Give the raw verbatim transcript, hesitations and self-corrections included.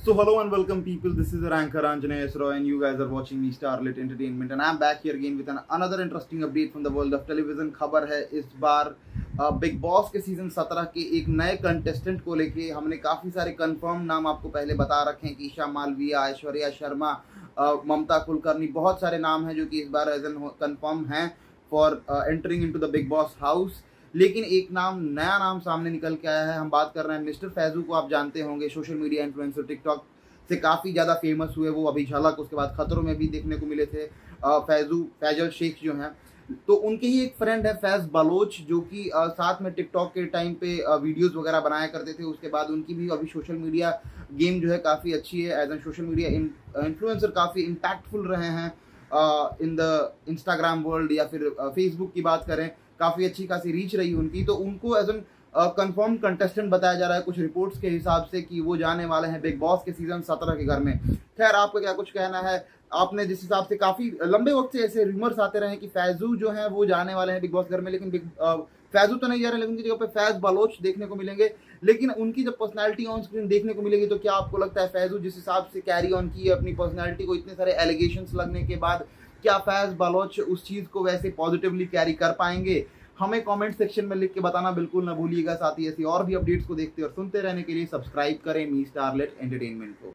So hello and welcome people, this is your anchor Anjaney Esra and you guys are watching me Starlit Entertainment and I'm back here again with an another interesting update from the world of television। खबर है इस बार Bigg Boss के season सत्रह के एक नए contestant को लेके। हमने काफ़ी सारे कंफर्म नाम आपको पहले बता रखे हैं कि ईशा मालविया, ऐश्वर्या शर्मा, ममता कुलकर्णी, बहुत सारे नाम हैं जो कि इस बार एज एन कंफर्म हैं for entering into the Bigg Boss house. लेकिन एक नाम, नया नाम सामने निकल के आया है। हम बात कर रहे हैं मिस्टर फैजू को। आप जानते होंगे सोशल मीडिया इन्फ्लुएंसर, टिकटॉक से काफ़ी ज़्यादा फेमस हुए वो। अभी झलक, उसके बाद खतरों में भी देखने को मिले थे। फैजू फैजल शेख जो हैं, तो उनके ही एक फ्रेंड है फैज बलोच, जो कि साथ में टिकटॉक के टाइम पे वीडियोस वगैरह बनाया करते थे। उसके बाद उनकी भी अभी सोशल मीडिया गेम जो है काफ़ी अच्छी है। As an social media influencer काफ़ी इम्पैक्टफुल रहे हैं इन द इंस्टाग्राम वर्ल्ड, या फिर फेसबुक की बात करें, काफ़ी अच्छी खासी रीच रही उनकी। तो उनको एज एन कंफर्म कंटेस्टेंट बताया जा रहा है कुछ रिपोर्ट्स के हिसाब से कि वो जाने वाले हैं बिग बॉस के सीजन सत्रह के घर में। खैर, आपका क्या कुछ कहना है? आपने जिस हिसाब से काफ़ी लंबे वक्त से ऐसे रूमर्स आते रहे कि फैजू जो हैं वो जाने वाले हैं बिग बॉस घर में, लेकिन बिग फैजू तो नहीं जा रहे, लेकिन उनकी जगह पे फैज बलोच देखने को मिलेंगे। लेकिन उनकी जब पर्सनालिटी ऑन स्क्रीन देखने को मिलेगी तो क्या आपको लगता है फैजू जिस हिसाब से कैरी ऑन की है अपनी पर्सनालिटी को, इतने सारे एलिगेशंस लगने के बाद, क्या फैज बलोच उस चीज़ को वैसे पॉजिटिवली कैरी कर पाएंगे? हमें कमेंट सेक्शन में लिख के बताना बिल्कुल ना भूलिएगा। साथ ही ऐसी और भी अपडेट्स को देखते और सुनते रहने के लिए सब्सक्राइब करें मी स्टारलेट एंटरटेनमेंट को।